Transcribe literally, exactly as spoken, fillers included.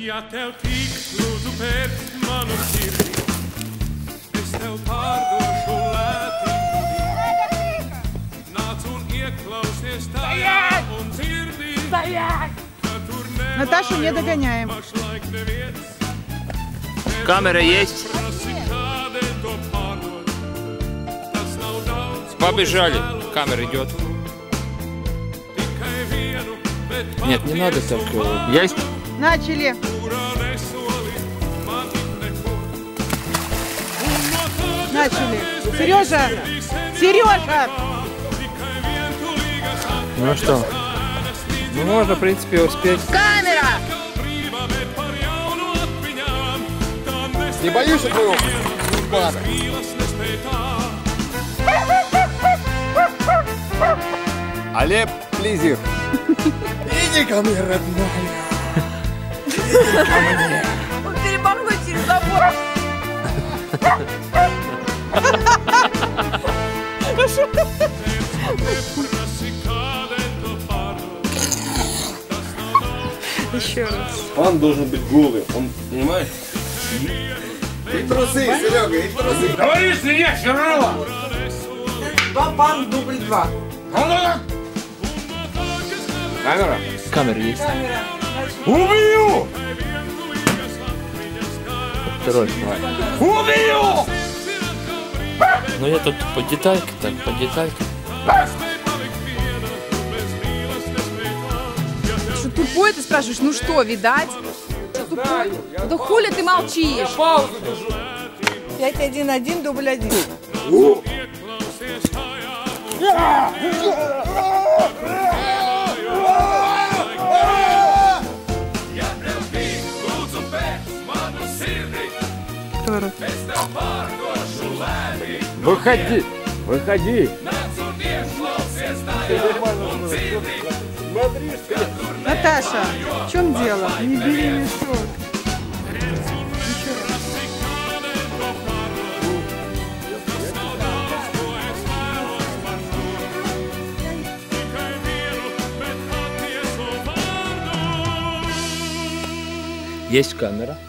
Ja tev tik lūdzu pēc manu sirdi, es tev pārdošu lētību dienu. Nāc un ieklausies tajā un dzirdi, ka tur Наташу не догоняем. pašlaik neviens. Камера есть. Prasi, kādēļ to pārdod. Tas nav daudz, ko Побежали. es vēlos Камера идет. tikai vienu, bet Нет, не надо так. э, Есть? Начали. kurā nesoli man neko. Начали. Сережа! Сережа! Ну что? Ну можно, в принципе, успеть. Камера! Не боишься твоего бара? Алеп, плизер. Иди ко мне, родная. Иди ко мне. Он перемахнул через забор. Еще раз. Он должен быть голый, он, понимаешь? И трусы, Серега, и трусы. Говоришь, меня херова! Два пан, дубль два. Камера? Камера есть. Камера. Убью! Второй. Давай. Убью! Ну я тут по детальке, так, по детальке. Что тупой ты спрашиваешь? Ну что, видать? Что тупой? Да хули ты молчишь? Пять, один, один, дубль один. Выходи! Выходи! Наташа, в чем дело? Не бери мешок. Есть камера.